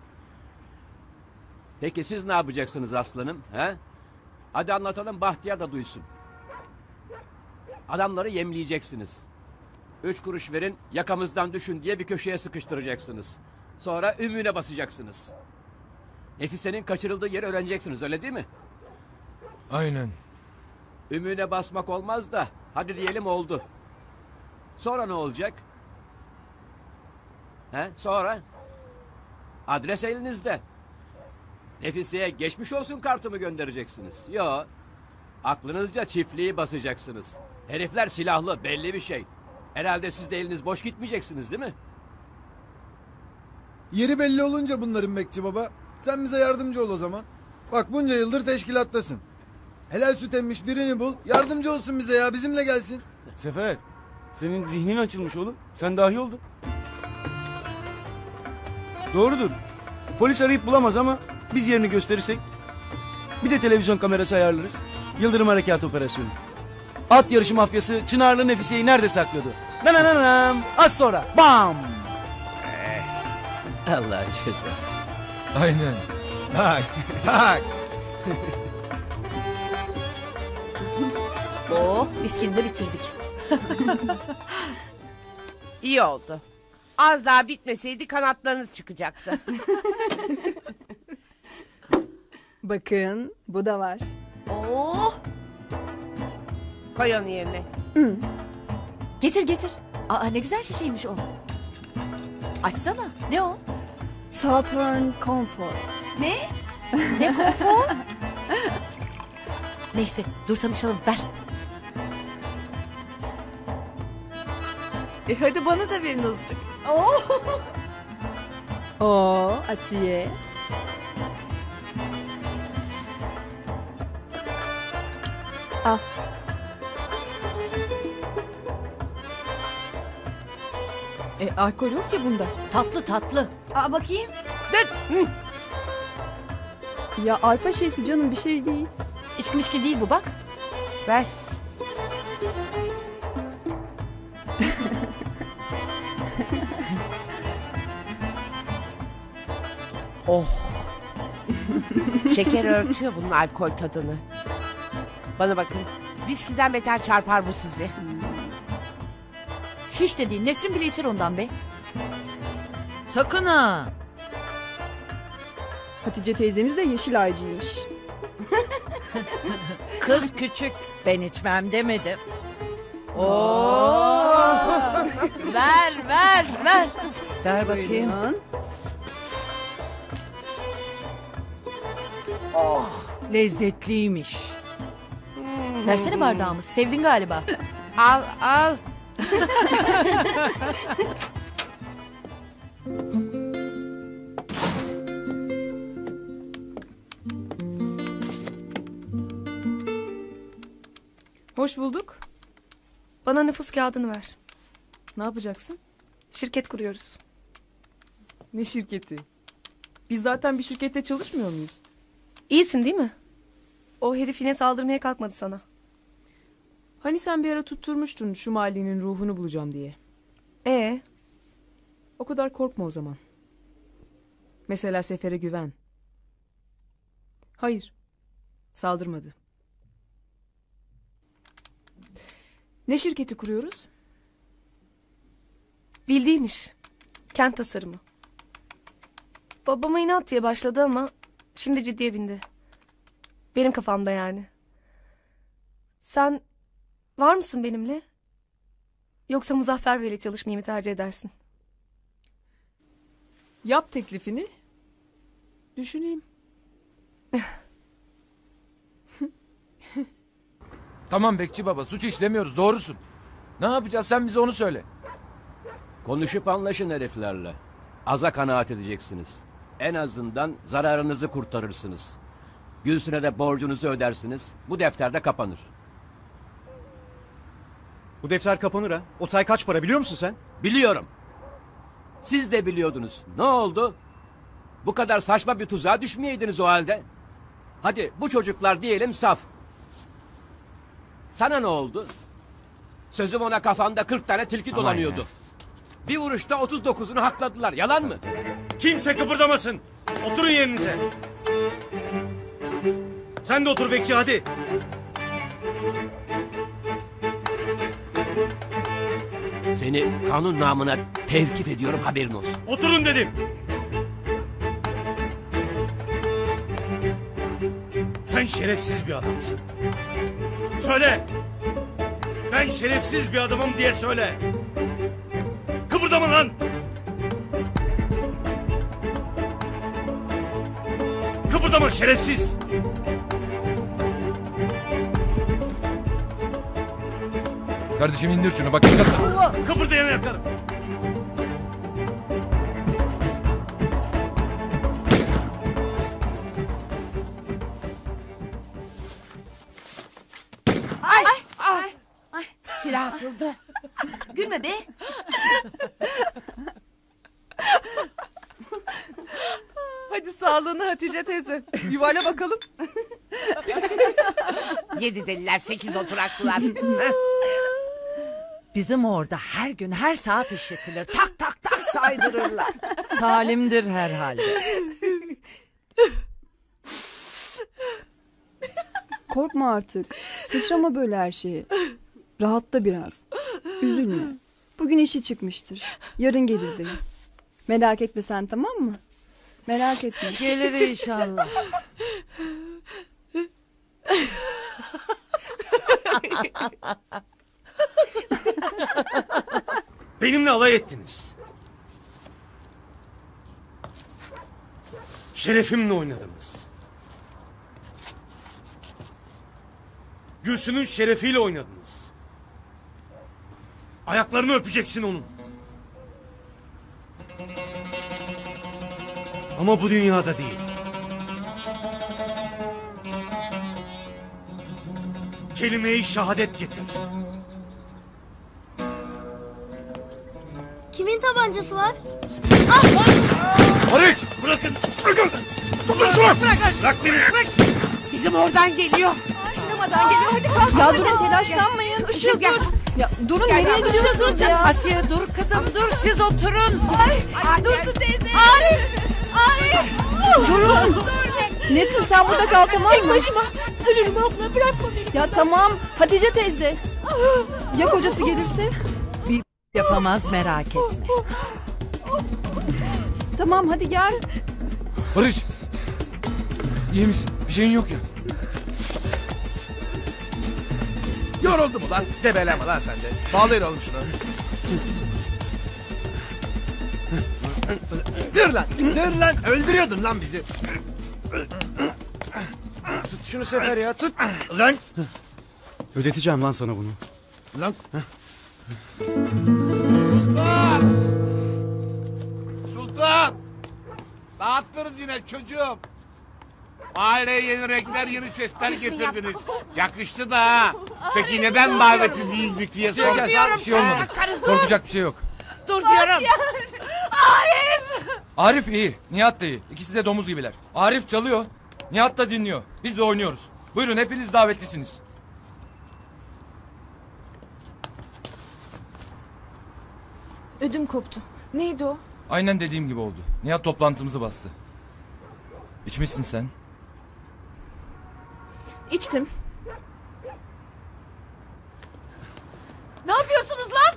Peki siz ne yapacaksınız aslanım? He? Hadi anlatalım, Bahtiyar da duysun. Adamları yemleyeceksiniz. 3 kuruş verin, yakamızdan düşün diye bir köşeye sıkıştıracaksınız. Sonra ümüğüne basacaksınız. Nefise'nin kaçırıldığı yeri öğreneceksiniz, öyle değil mi? Aynen. Ümüğüne basmak olmaz da hadi diyelim oldu. Sonra ne olacak? He? Sonra? Adres elinizde. Nefise'ye geçmiş olsun kartımı göndereceksiniz. Yo. Aklınızca çiftliği basacaksınız. Herifler silahlı, belli bir şey. Herhalde siz de eliniz boş gitmeyeceksiniz değil mi? Yeri belli olunca bunların Bekçi Baba. Sen bize yardımcı ol o zaman. Bak bunca yıldır teşkilattasın. Helal süt emmiş birini bul. Yardımcı olsun bize ya, bizimle gelsin. Sefer, senin zihnin açılmış oğlum. Sen dahi oldun. Doğrudur. Polis arayıp bulamaz ama biz yerini gösterirsek bir de televizyon kamerası ayarlarız. Yıldırım Harekat Operasyonu. At yarışı mafyası Çınarlı Nefise'yi nerede sakladı? Nananam. Az sonra bam. Allah'ın cezası. Aynen. Bak, bak. Oh, viskini de bitirdik. İyi oldu. Az daha bitmeseydi kanatlarınız çıkacaktı. Bakın bu da var. Oh! Koy onu yerine. Getir getir. Aa ne güzel şişeymiş o. Açsana. Ne o? Southern Comfort. Ne? Ne konfor? Neyse dur tanışalım ver. Hadi bana da verin azıcık. Oo, Asiye. Al. Alkol yok ki bunda. Tatlı tatlı. Aa bakayım. Ya arpa şeysi canım, bir şey değil. İçki mişki değil bu bak. Ver. Oh. Şeker örtüyor bunun alkol tadını. Bana bakın. Viskiden beter çarpar bu sizi. Hiç de değil. Nesrin bile içer ondan be. Sakın ha. Hatice teyzemiz de yeşil aycıymış. Kız küçük. Ben içmem demedim. Ver ver ver. Ver bakayım. Oh lezzetliymiş. Versene bardağımı. Sevdin galiba. Al al. Hoş bulduk. Bana nüfus kağıdını ver. Ne yapacaksın? Şirket kuruyoruz. Ne şirketi? Biz zaten bir şirkette çalışmıyor muyuz? İyisin değil mi? O herif yine saldırmaya kalkmadı sana. Hani sen bir ara tutturmuştun şu mahallenin ruhunu bulacağım diye. O kadar korkma o zaman. Mesela Sefer'e güven. Hayır. Saldırmadı. Ne şirketi kuruyoruz? Bildiğim iş. Kent tasarımı. Babama inat diye başladı ama şimdi ciddiye bindi. Benim kafamda yani. Sen var mısın benimle? Yoksa Muzaffer Bey'le çalışmayı mı tercih edersin? Yap teklifini. Düşüneyim. Tamam Bekçi Baba suç işlemiyoruz doğrusun. Ne yapacağız sen bize onu söyle. Konuşup anlaşın heriflerle. Aza kanaat edeceksiniz. En azından zararınızı kurtarırsınız. Gülsün'e de borcunuzu ödersiniz. Bu defter de kapanır. Bu defter kapanır ha. O tay kaç para biliyor musun sen? Biliyorum. Siz de biliyordunuz. Ne oldu? Bu kadar saçma bir tuzağa düşmeyeydiniz o halde. Hadi bu çocuklar diyelim saf. Sana ne oldu? Sözüm ona kafanda 40 tane tilki dolanıyordu. Bir vuruşta 39'unu hakladılar. Yalan mı? Kimse kıpırdamasın. Oturun yerinize. Sen de otur bekçi hadi. Seni kanun namına tevkif ediyorum haberin olsun. Oturun dedim. Sen şerefsiz bir adamsın. Söyle. Ben şerefsiz bir adamım diye söyle. Kıpırdama lan. Kıpırdama şerefsiz. Kardeşim indir şunu bak kasa. Kıpırdayana yakarım. Ay. Silah atıldı. Gülme be. Hadi sağlığına Hatice teyze. Yuvarla bakalım. 7 deliler 8 oturaklılar. Bizim orada her gün her saat işletilir. Tak tak tak saydırırlar. Talimdir herhalde. Korkma artık. Sıçrama böyle her şeye. Rahatla biraz. Üzülme. Bugün işi çıkmıştır. Yarın gelir dayı. Merak etme sen, tamam mı? Merak etme. Gelir inşallah. Benimle alay ettiniz. Şerefimle oynadınız. Gülsüm'ün şerefiyle oynadınız. Ayaklarını öpeceksin onun. Ama bu dünyada değil. Kelime-i şehadet getir. Kimin tabancası var? Barış! Bırakın! Bırakın! Tutun şunu! Bırak beni! Bırak! Bizim oradan geliyor. Sinemadan geliyor. Hadi kalk. Ya durun, telaşlanmayın. Işıl gel. Ya durun, Gel, nereye gel. gidiyorsunuz ya? Asiye dur kızım dur siz oturun. Dursun teyze. Arif! Durun. Nesin, sen burada kal, tamam mı? Tek başıma. Ölürüm abla, bırakma beni. Ya tamam. Hatice teyze. Ya kocası gelirse? Bir yapamaz merak etme. Tamam, hadi gel. Barış! İyi misin? Bir şeyin yok ya. Yoruldum ulan. Debeleme lan sen de. Bağlayın oğlum şunu. Dur lan. Dur lan. Öldürüyordun lan bizi. Tut şunu Sefer ya, tut. Lan. Ödeteceğim lan sana bunu. Lan. Sultan! Dağıttınız yine çocuğum. Mahalleye yeni renkler, yeni sesler getirdiniz. Yakıştı da ha. Peki neden davetiz değildik diye Bir şey gel, bir şey olmadı. Korkacak bir şey yok. Dur diyorum. Arif iyi, Nihat da iyi. İkisi de domuz gibiler. Arif çalıyor, Nihat da dinliyor. Biz de oynuyoruz. Buyurun hepiniz davetlisiniz. Ödüm koptu. Neydi o? Aynen dediğim gibi oldu. Nihat toplantımızı bastı. İçmişsin sen. İçtim. Ne yapıyorsunuz lan?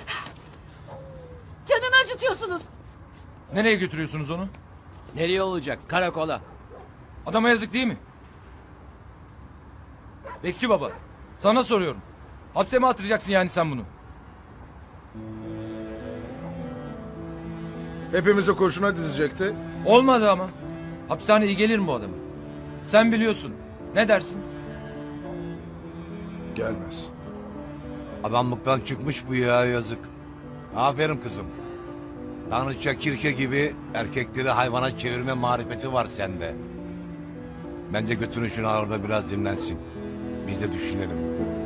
Canını acıtıyorsunuz. Nereye götürüyorsunuz onu? Nereye olacak? Karakola. Adama yazık değil mi? Bekçi baba, sana soruyorum. Hapse mi attıracaksın yani sen bunu? Hepimizi kurşuna dizecekti. Olmadı ama. Hapishane iyi gelir mi bu adama? Sen biliyorsun. Ne dersin? Gelmez. Adamlıktan çıkmış bu ya, yazık. Aferin kızım. Tanrıça kirke gibi erkekleri hayvana çevirme marifeti var sende. Bence götürün şunu orada biraz dinlensin. Biz de düşünelim.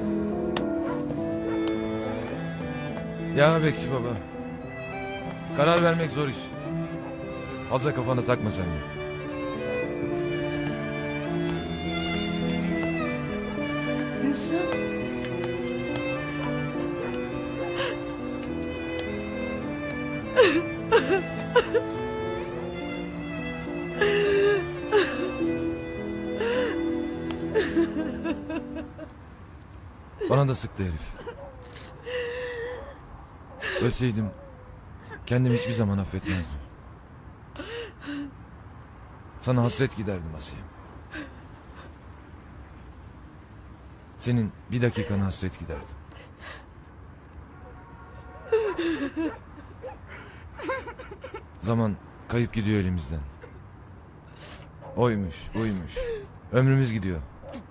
Ya bekçi baba. Karar vermek zor iş. Fazla kafana takma sen de. Gülsün. Bana da sıktı herif. Ölseydim kendimi hiçbir zaman affetmezdim. Sana hasret giderdim Asiye. Senin bir dakikana hasret giderdim. Zaman kayıp gidiyor elimizden. Oymuş, buymuş. Ömrümüz gidiyor.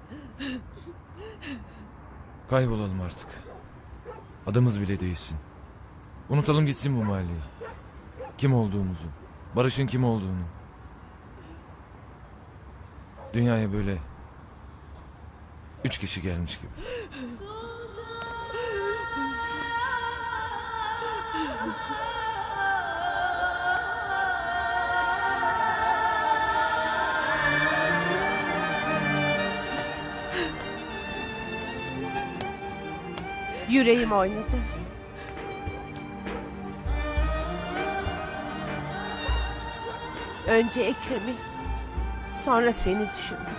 Kaybolalım artık. Adımız bile değilsin. Unutalım gitsin bu mahalleyi. Kim olduğumuzu, Barış'ın kim olduğunu. Dünyaya böyle 3 kişi gelmiş gibi. Yüreğim oynadı. Önce Ekrem'i, sonra seni düşündüm.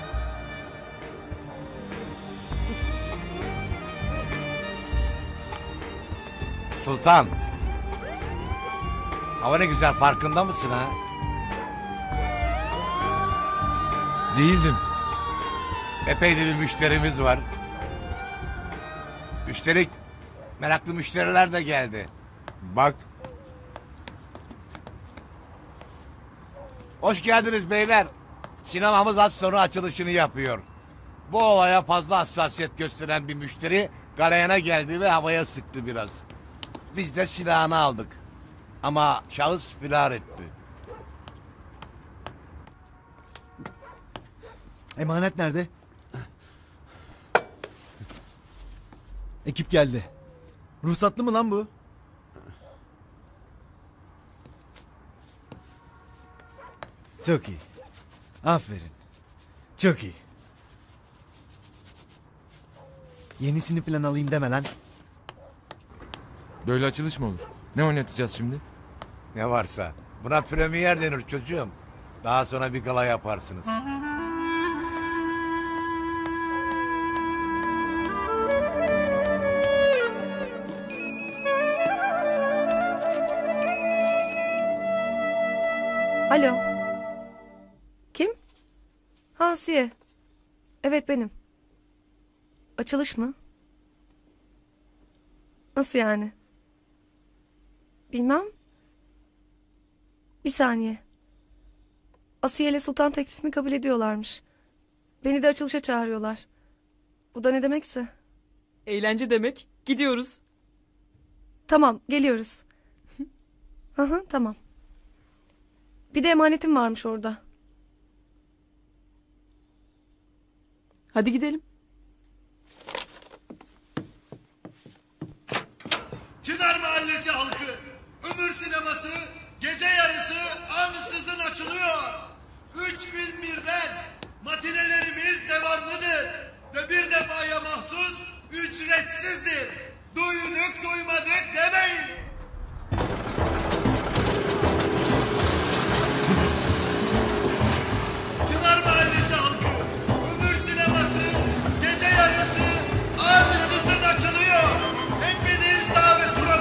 Sultan. Hava ne güzel, farkında mısın ha? Değildim. Epey de bir müşterimiz var. Üstelik meraklı müşteriler de geldi. Bak. Hoş geldiniz beyler. Sinemamız az sonra açılışını yapıyor. Bu olaya fazla hassasiyet gösteren bir müşteri galeyana geldi ve havaya sıktı biraz. Biz de silahını aldık. Ama şahıs firar etti. Emanet nerede? Ekip geldi. Ruhsatlı mı lan bu? Çok iyi. Aferin. Çok iyi. Yenisini falan alayım deme lan. Böyle açılış mı olur? Ne oynatacağız şimdi? Ne varsa. Buna premier denir çocuğum. Daha sonra bir gala yaparsınız. Alo. Kim? Asiye. Evet benim. Açılış mı? Nasıl yani? Bilmem. Bir saniye. Asiye ile Sultan teklifimi kabul ediyorlarmış. Beni de açılışa çağırıyorlar. Bu da ne demekse. Eğlence demek. Gidiyoruz. Tamam, geliyoruz. Hı hı, tamam. Bir de emanetim varmış orada. Hadi gidelim. Çınar Mahallesi halkı, Ömür Sineması gece yarısı ansızın açılıyor. 3001'den matinelerimiz devamlıdır ve bir defaya mahsus ücretsizdir. Duyduk duymadık demeyin. Çınar Mahallesi halkı, Ömür Sineması gece yarısı ansızın açılıyor. Hepiniz davet... Dur.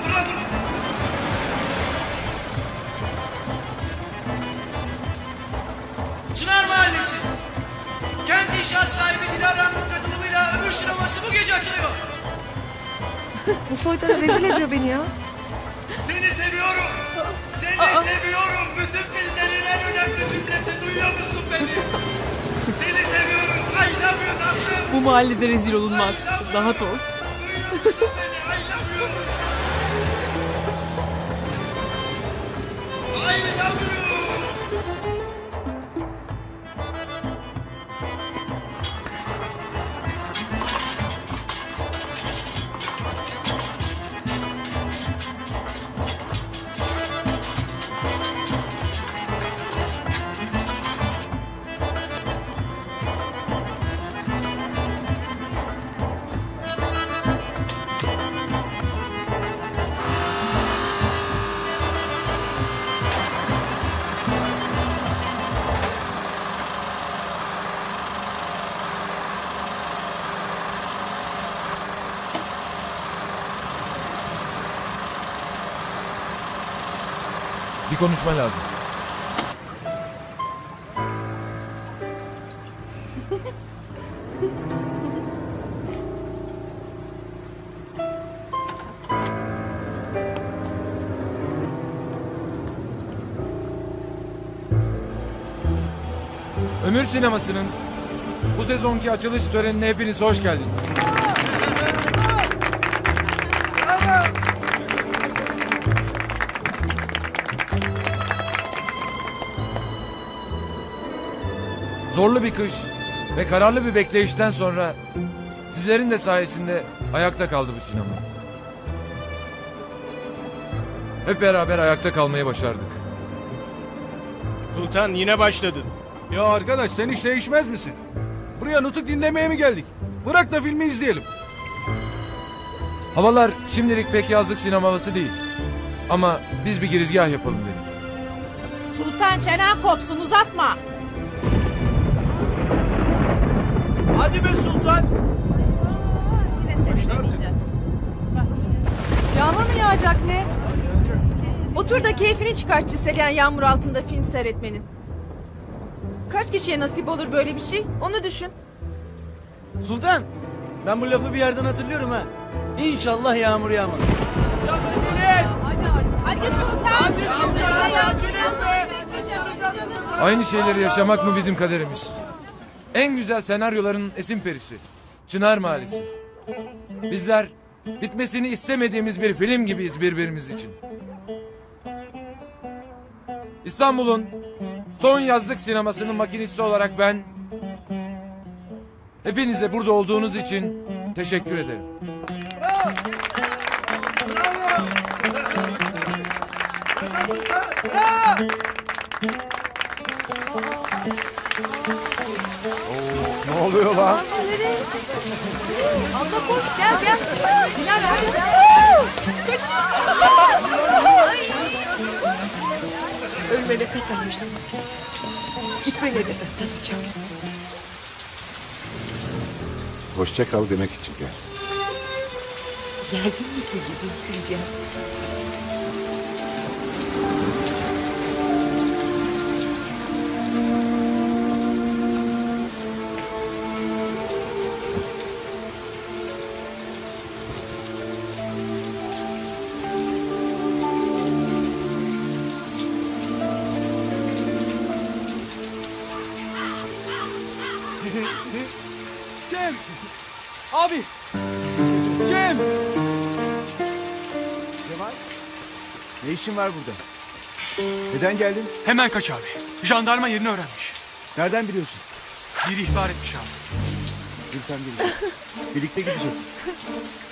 Çınar Mahallesi. Kendi inşaat sahibi Dilara'nın katılımıyla Ömür Sineması bu gece açılıyor. Bu soytarı rezil ediyor beni ya. Seni seviyorum. Seni seviyorum. Bütün filmlerin en önemli cümlesi, duyuyor musun beni? Seni seviyorum. I love you Nazlı. Bu mahallede rezil olunmaz. Rahat ol. Duyuyor musun beni? I love you. I love you. Bir konuşma lazım. Ömür Sineması'nın bu sezonki açılış törenine hepiniz hoş geldiniz. Zorlu bir kış ve kararlı bir bekleyişten sonra sizlerin de sayesinde ayakta kaldı bu sinema. Hep beraber ayakta kalmayı başardık. Sultan yine başladın. Ya arkadaş sen hiç değişmez misin? Buraya nutuk dinlemeye mi geldik? Bırak da filmi izleyelim. Havalar şimdilik pek yazlık sinema havası değil. Ama biz bir girizgah yapalım dedik. Sultan çenen kopsun, uzatma. Hadi be Sultan. Yağmur mu yağacak ne? Otur da keyfini çıkart çiseleyen yağmur altında film seyretmenin. Kaç kişiye nasip olur böyle bir şey? Onu düşün. Sultan. Ben bu lafı bir yerden hatırlıyorum ha. İnşallah yağmur yağmaz. Hadi Sultan. Aynı şeyleri yaşamak mı bizim kaderimiz? En güzel senaryoların esin perisi. Çınar Mahallesi. Bizler bitmesini istemediğimiz bir film gibiyiz birbirimiz için. İstanbul'un son yazlık sinemasının makinisti olarak ben hepinize burada olduğunuz için teşekkür ederim. Ne oluyor lan? Abla koş gel gel. Dilara hadi. Ölmene pek almıştım. Gitmene de öfkeleyeceğim. Hoşça kal demek için gel. Geldin mi ki gidin Cem! Abi! Cem! Cemal, ne işin var burada? Neden geldin? Hemen kaç abi. Jandarma yerini öğrenmiş. Nereden biliyorsun? Biri ihbar etmiş abi. Dur sen geleceksin. Birlikte gideceğiz.